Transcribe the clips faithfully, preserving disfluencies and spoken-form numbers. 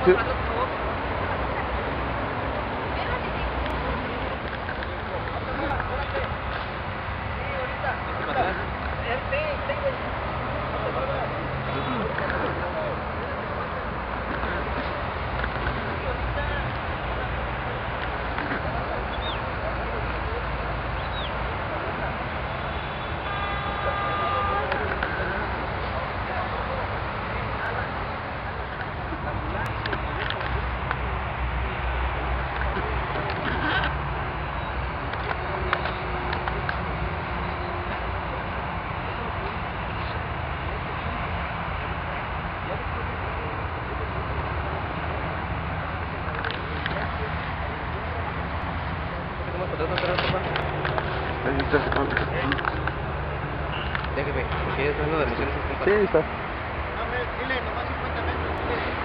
Sí. Déjeme, porque ya está hablando de emociones. Sí, ahí está. Dile, nomás cincuenta metros.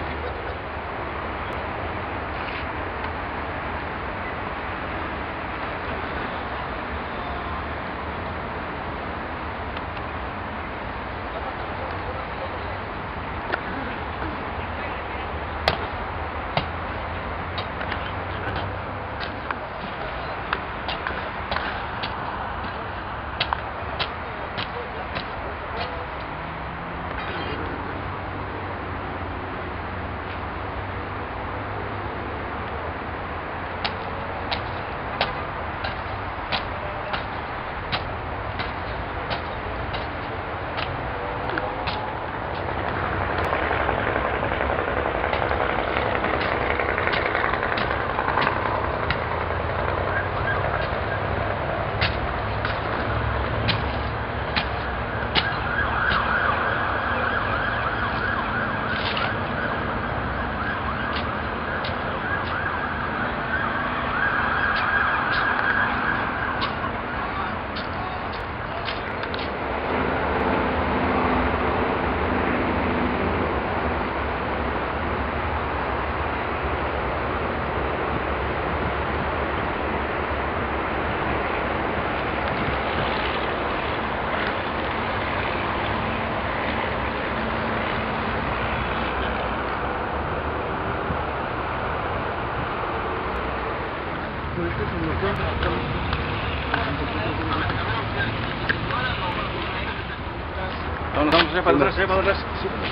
Vamos, vamos, ya para atrás, ya para atrás.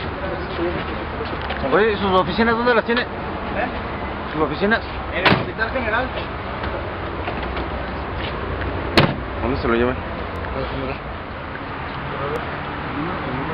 Oye, ¿sus oficinas dónde las tiene? ¿Eh? ¿Sus oficinas? En el Hospital General. ¿Dónde se lo llevan? A ver.